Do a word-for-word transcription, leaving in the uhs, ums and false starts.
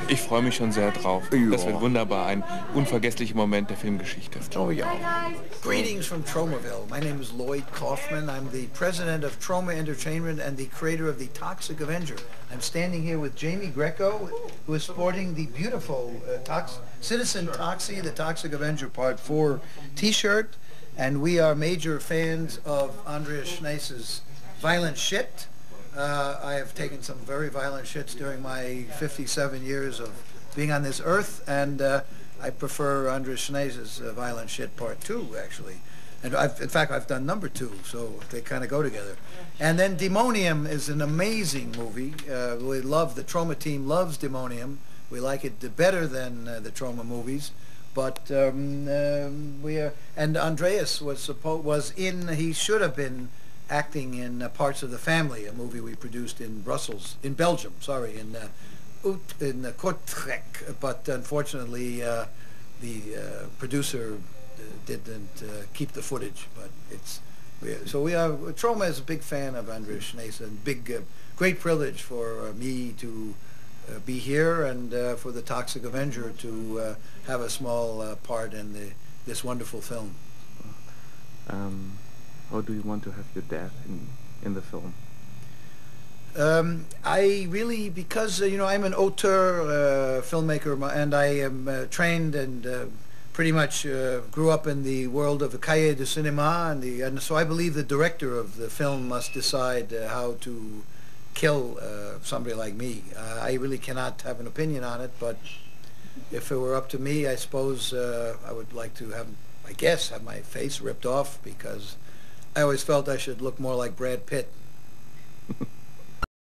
Ich freue mich schon sehr drauf. Ja. Das wird wunderbar, ein unvergesslicher Moment der Filmgeschichte. Oh ja. Greetings from Tromaville. My name is Lloyd Kaufman. I'm the president of Troma Entertainment and the creator of the Toxic Avenger. I'm standing here with Jamie Greco, who is sporting the beautiful uh, Tox Citizen Toxie, the Toxic Avenger Part four t-shirt. And we are major fans of Andreas Schneis's Violent Shit. Uh, I have taken some very violent shits during my fifty-seven years of being on this earth, and uh, I prefer Andreas Schneis's uh, Violent Shit Part two, actually. And I've, in fact, I've done number two, so they kind of go together. And then Demonium is an amazing movie. Uh, we love, the Troma team loves Demonium. We like it better than uh, the Troma movies. But um, um, we are, and Andreas was supposed was in. He should have been acting in uh, Parts of the Family, a movie we produced in Brussels, in Belgium. Sorry, in uh, Ut, in uh, Kortrijk. But unfortunately, uh, the uh, producer uh, didn't uh, keep the footage. But it's we, so we are. Troma is a big fan of Andreas Schneis, and big, uh, great privilege for uh, me to. Uh, be here, and uh, for the Toxic Avenger to uh, have a small uh, part in the, this wonderful film. Um, how do you want to have your death in, in the film? Um, I really, because uh, you know, I'm an auteur, uh, filmmaker, and I am uh, trained and uh, pretty much uh, grew up in the world of the cahier de cinéma, and, the, and so I believe the director of the film must decide uh, how to kill uh, somebody like me. Uh, I really cannot have an opinion on it, but if it were up to me, I suppose uh, I would like to have, I guess, have my face ripped off, because I always felt I should look more like Brad Pitt.